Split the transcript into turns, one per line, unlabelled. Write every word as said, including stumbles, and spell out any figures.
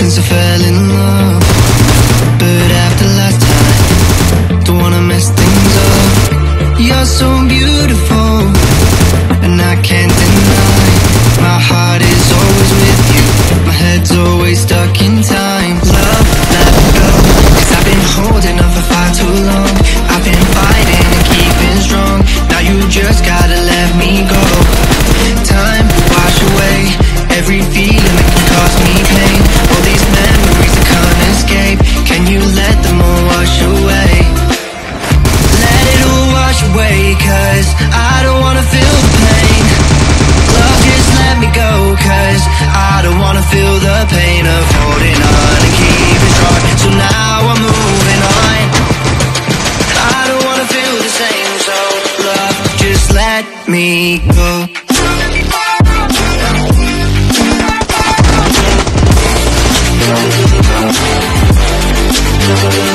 since I fell in love. But after last time, don't wanna mess things up. You're so beautiful, and I can't deny. My heart is always with you, my head's always stuck in time. Love, let me go, cause I've been holding on for far too long. I've been fighting and keeping strong. Now you just gotta let me go. Time, wash away every feeling that can cause me pain. All these memories I can't escape, can you let them all wash away? Let it all wash away, cause I don't wanna feel the pain. Love, just let me go, cause I don't wanna feel the pain of holding on and keeping strong. So now I'm moving on. I don't wanna feel the same, so love, just let me go. We'll be right back.